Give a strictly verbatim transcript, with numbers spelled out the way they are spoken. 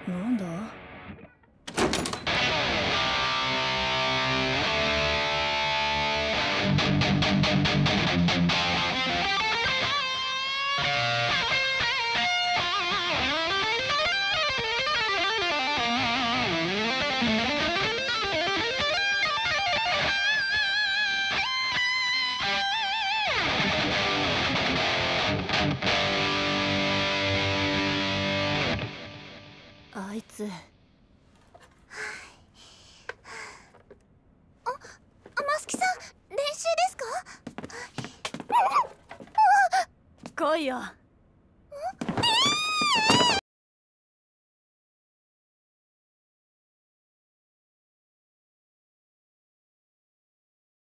なんだ？あいつ。 あ、マスキさん、練習ですか？ 来いよ。